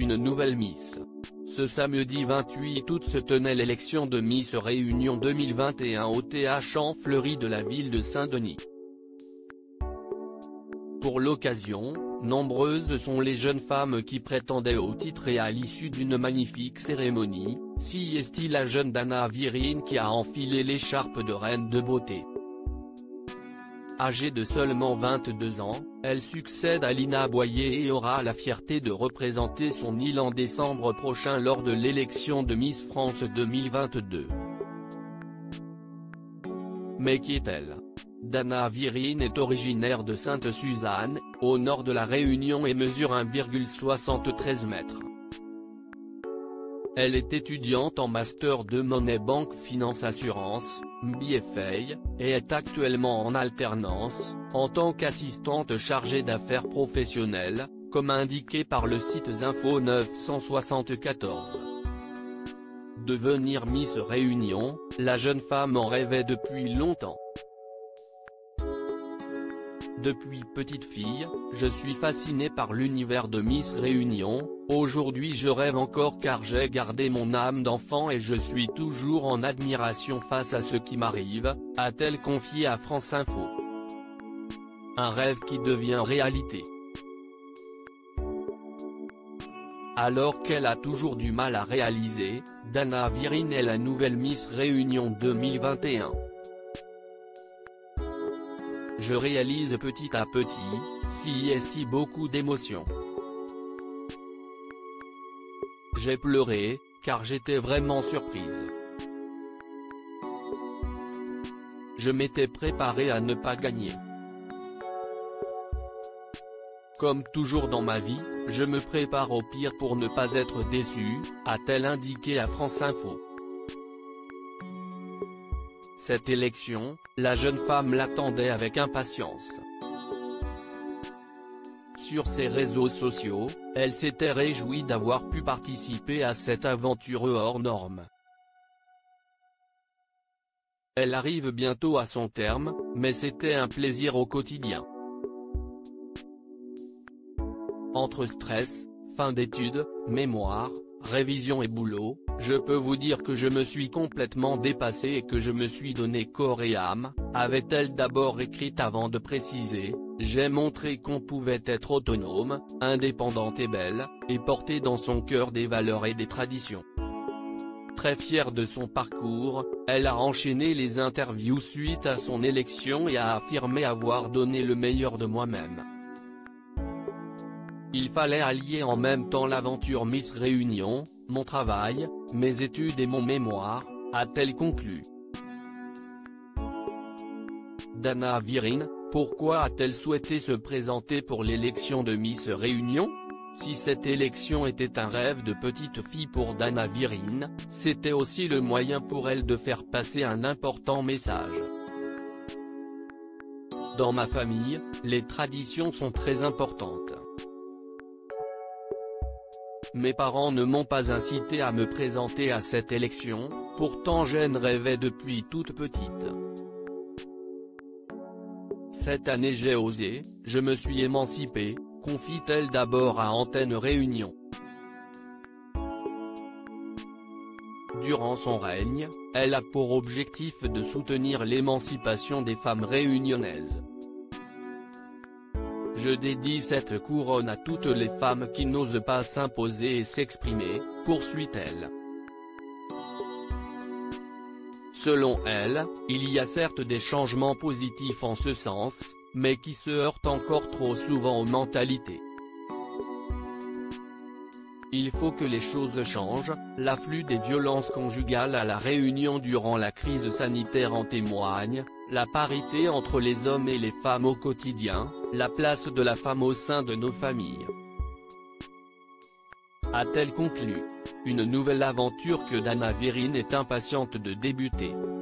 une nouvelle Miss. Ce samedi 28 août se tenait l'élection de Miss Réunion 2021 au TH en Fleury de la ville de Saint-Denis. Pour l'occasion, nombreuses sont les jeunes femmes qui prétendaient au titre et à l'issue d'une magnifique cérémonie, si est-il la jeune Dana Virine qui a enfilé l'écharpe de reine de beauté. Âgée de seulement 22 ans, elle succède à Lina Boyer et aura la fierté de représenter son île en décembre prochain lors de l'élection de Miss France 2022. Mais qui est-elle? Dana Virine est originaire de Sainte-Suzanne, au nord de la Réunion et mesure 1,73 m. Elle est étudiante en Master 2 Monnaie Banque Finance Assurance, MBFA, et est actuellement en alternance, en tant qu'assistante chargée d'affaires professionnelles, comme indiqué par le site Info 974. Devenir Miss Réunion, la jeune femme en rêvait depuis longtemps. Depuis petite fille, je suis fascinée par l'univers de Miss Réunion, aujourd'hui je rêve encore car j'ai gardé mon âme d'enfant et je suis toujours en admiration face à ce qui m'arrive, a-t-elle confié à France Info. Un rêve qui devient réalité. Alors qu'elle a toujours du mal à réaliser, Dana Virine est la nouvelle Miss Réunion 2021. Je réalise petit à petit, si est beaucoup d'émotions. J'ai pleuré, car j'étais vraiment surprise. Je m'étais préparée à ne pas gagner. Comme toujours dans ma vie, je me prépare au pire pour ne pas être déçue, a-t-elle indiqué à France Info. Cette élection, la jeune femme l'attendait avec impatience. Sur ses réseaux sociaux, elle s'était réjouie d'avoir pu participer à cette aventure hors norme. Elle arrive bientôt à son terme, mais c'était un plaisir au quotidien. Entre stress, fin d'études, mémoire, révision et boulot, je peux vous dire que je me suis complètement dépassée et que je me suis donné corps et âme, avait-elle d'abord écrite avant de préciser, j'ai montré qu'on pouvait être autonome, indépendante et belle, et porter dans son cœur des valeurs et des traditions. Très fière de son parcours, elle a enchaîné les interviews suite à son élection et a affirmé avoir donné le meilleur de moi-même. Il fallait allier en même temps l'aventure Miss Réunion, mon travail, mes études et mon mémoire, a-t-elle conclu. Dana Virine, pourquoi a-t-elle souhaité se présenter pour l'élection de Miss Réunion? Si cette élection était un rêve de petite fille pour Dana Virine, c'était aussi le moyen pour elle de faire passer un important message. Dans ma famille, les traditions sont très importantes. Mes parents ne m'ont pas incité à me présenter à cette élection, pourtant j'en rêvais depuis toute petite. Cette année j'ai osé, je me suis émancipée, confie-t-elle d'abord à Antenne Réunion. Durant son règne, elle a pour objectif de soutenir l'émancipation des femmes réunionnaises. Je dédie cette couronne à toutes les femmes qui n'osent pas s'imposer et s'exprimer, poursuit-elle. Selon elle, il y a certes des changements positifs en ce sens, mais qui se heurtent encore trop souvent aux mentalités. Il faut que les choses changent, l'afflux des violences conjugales à La Réunion durant la crise sanitaire en témoigne, la parité entre les hommes et les femmes au quotidien, la place de la femme au sein de nos familles. A-t-elle conclu. Une nouvelle aventure que Dana Virine est impatiente de débuter.